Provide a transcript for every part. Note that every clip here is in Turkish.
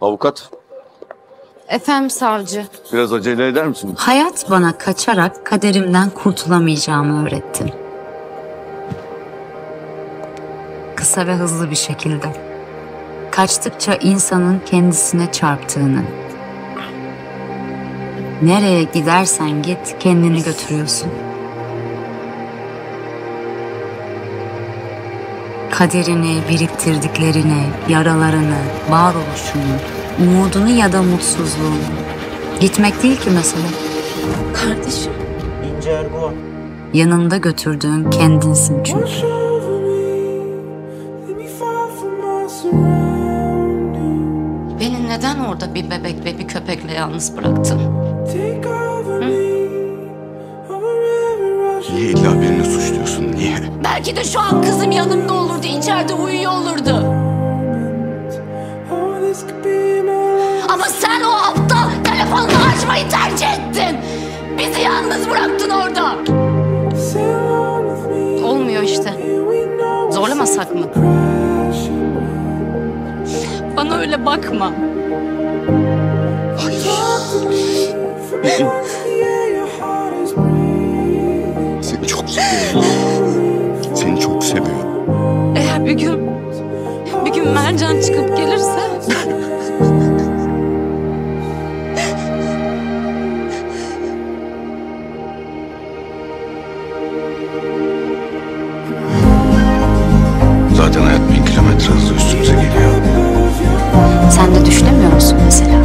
Avukat, Efendim savcı. biraz acele eder misin? Hayat bana kaçarak kaderimden kurtulamayacağımı öğretti. Kısa ve hızlı bir şekilde. Kaçtıkça insanın kendisine çarptığını. Nereye gidersen git kendini götürüyorsun. Kaderini, biriktirdiklerini, yaralarını, varoluşunu, umudunu ya da mutsuzluğunu. Gitmek değil ki mesele. Kardeşim. İnce Erguvan. Yanında götürdüğün kendinsin çünkü. Beni neden orada bir bebek ve bir köpekle yalnız bıraktın? Niye illa birini suçluyorsun, niye? Belki de şu an kızım yanımda olurdu, içeride uyuyor olurdu. Ama sen o aptal telefonunu açmayı tercih ettin. Bizi yalnız bıraktın orada. Olmuyor işte. Zorlamasak mı? Bana öyle bakma. Seni çok seviyorum. Seni çok seviyorum. Eğer bir gün Mercan çıkıp gelirse... Zaten hayat 1000 kilometre hızla üstümüze geliyor. Sen de düşünemiyor musun mesela?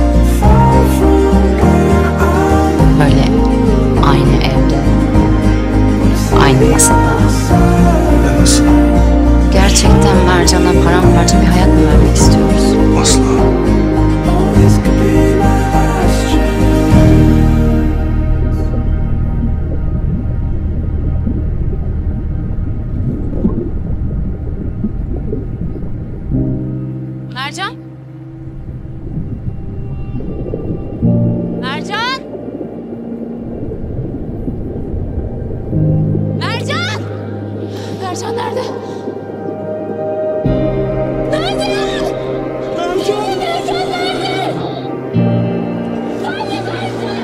Böyle aynı evde, aynı masada. Ben nasıl? Gerçekten Mercan'a paramparça bir hayat mı vermek istiyoruz? Asla. Mercan? Mercan? Mercan? Mercan nerede? Nerede? Mercan! Mercan nerede? Nerede Mercan?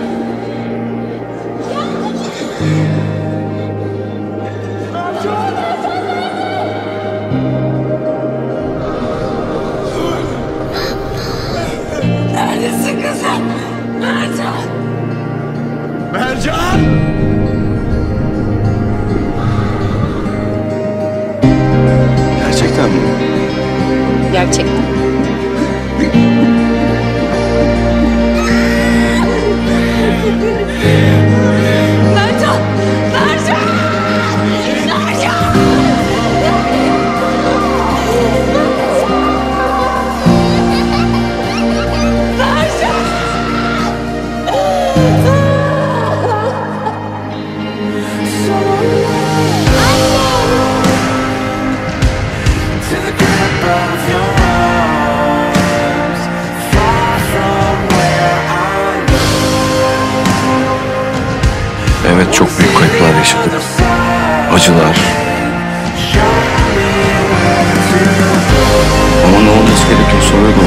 Neredesin kızım? Mercan! Mercan! Gerçekten mi? Gerçekten. Mercan! Mercan! Mercan! Evet, çok büyük kayıplar yaşadık. Acılar. Ama ne olması gerekiyorsa öyle